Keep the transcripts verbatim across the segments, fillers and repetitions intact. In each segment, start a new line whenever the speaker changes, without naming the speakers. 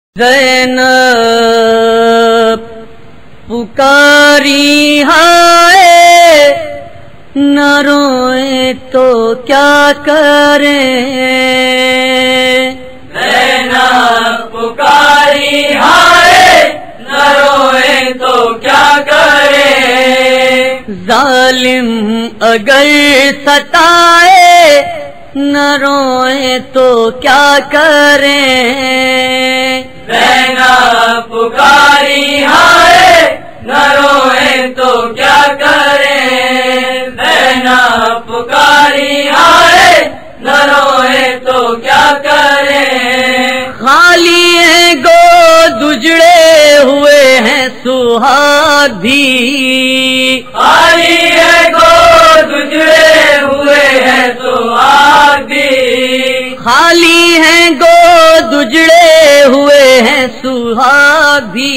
زینب پکاری ہائے نہ روئیں تو کیا کریں،
زینب پکاری ہائے نہ روئیں تو کیا کریں،
ظالم اگر ستائے نہ روئیں تو کیا کریں،
زینب پکاری ہائے نہ روئیں تو کیا کریں، زینب پکاری ہائے نہ روئیں تو کیا کریں،
خالی ہیں گود اجڑے ہوئے ہیں سہاگ بھی،
خالی ہے گود اجڑے ہوئے ہیں سہاگ بھی،
خالی ہیں گود اجڑے ہوئے ہیں سہاگ بھی،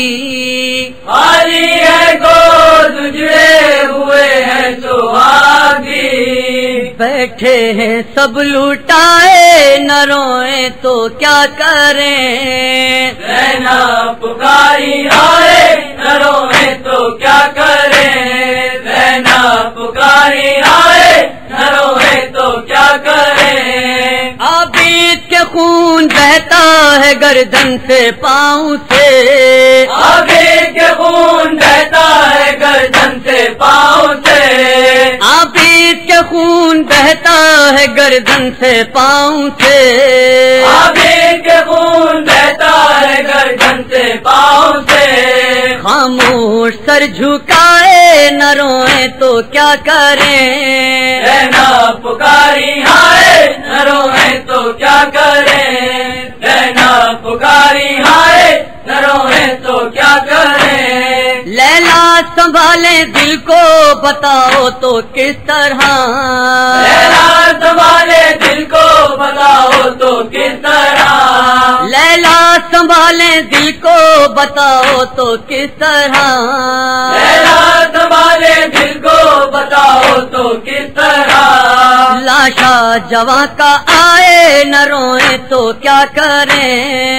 خالی ہے گود اجڑے ہوئے ہیں سہاگ بھی،
بیٹھے ہیں سب لٹائے نہ روئیں تو کیا کریں،
زینب پکاری آئے نہ روئیں تو کیا کریں، زینب پکاری آئے نہ روئیں تو کیا کریں،
عابد کے خون بہتا ہے گردن سے پاؤں سے،
عابد کے خون بہتا ہے گردن سے پاؤں سے،
عابد کے خون بہتا ہے گردن سے پاؤں سے،
عابد کے خون بہتا ہے گردن سے پاؤں سے،
خاموش سر جھکائے نہ روئیں تو کیا کریں،
زینب پکاری آئے نہ روئیں تو کیا کریں، زینب پکاری آئے نہ روئیں تو کیا کریں،
لیلا سنبھالے دل کو بتاؤ تو کس طرح،
لیلا سنبھالے دل کو بتاؤ تو کس طرح،
لیلا سنبھالے دل کو بتاؤ تو کس طرح،
لیلا سنبھالے دل کو بتاؤ تو کس طرح،
لاشا جواں کا آئے نہ روئیں تو کیا کریں،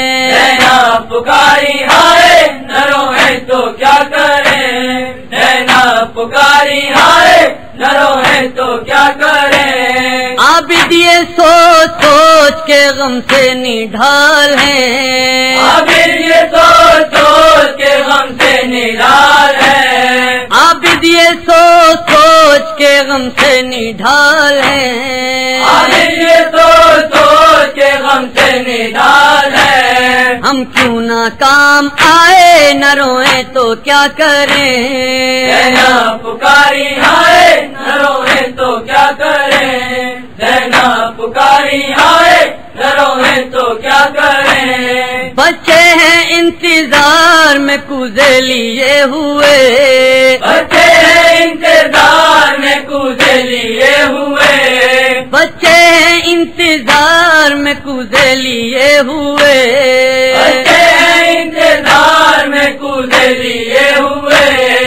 زینب پکاری آئے نہ روئیں تو کیا کریں، زینب پکاری آئے نہ روئیں تو کیا کریں،
عابد یہ سوچ سوچ کے غم سے نڈھال ہیں،
عابد یہ سوچ سوچ کے غم سے نڈھال ہے،
عابد یہ سوچ سوچ کے غم سے نڈھال ہیں،
عابد یہ سوچ سوچ کے غم سے نڈھال ہے،
ہم کیوں نہ کام آئے نہ روئیں تو کیا کریں،
زینب پکاری آئے نہ روئیں تو کیا کریں، زینب پکاری آئے نہ روئیں تو کیا کریں،
بچے ہیں انتظار میں کوزے لیے ہوئے،
بچے ہیں انتظار میں کوزے لیے ہوئے،
بچے ہیں انتظار میں کوزے لیے ہوئے،
بچے ہیں انتظار میں کوزے لیے ہوئے،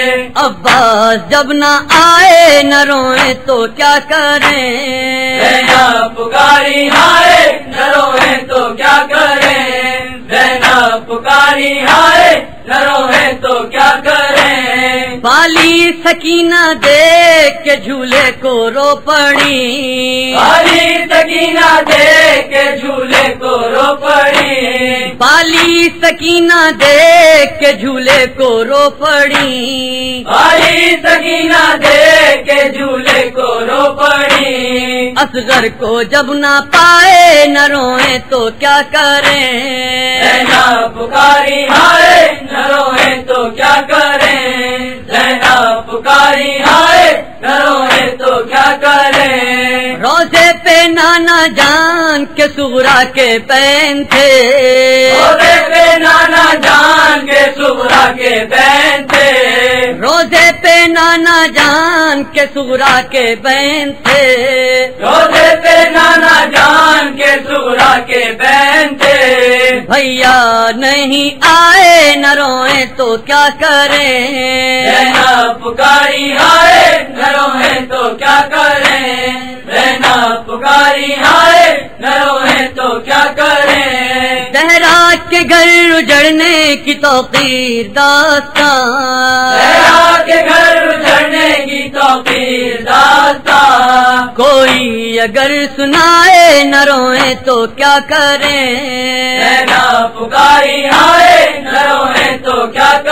عباس جب نہ آئے نہ روئیں تو کیا کریں،
زینب پکاری آئے نہ روئیں تو کیا کریں، زینب پکاری آئے نہ روئیں تو کیا کریں،
بالی سکینہ دیکھ کے جھولے کو رو پڑی،
بالی سکینہ دیکھ کے جھولے کو رو پڑی،
بالی سکینہ دیکھ کے جھولے کو رو پڑی،
بالی سکینہ دیکھ کے جھولے کو رو پڑی،
اصغر کو جب نہ پائے نہ روئیں تو کیا کریں،
زینب پکاری آئے نہ روئیں تو کیا کریں، زینب پکاری آئے نہ روئیں تو کیا کریں،
روزے پہ نانا جان کے سغرا کے پین تھے،
روزے پہ نانا جان کے سغرا کے بہن تھے،
روزے پہ نانا جان کے سغرا کے بین تھے،
روزے پہ نانا جان کے سغرا کے بہن تھے،
بھیا نہیں آئے نہ روئیں تو کیا کریں،
زینب پکاری آئے نہ روئیں تو کیا کریں، زینب پکاری آئے نہ روئیں تو کیا کریں،
زہرا کے گھر اجڑنے کی توقیر داستان،
زہرا کے گھر اجڑنے کی توقیر داستان،
کوئی اگر سنائے نہ روئے تو کیا کریں،
زینب پکاری ہائے نہ روئے تو کیا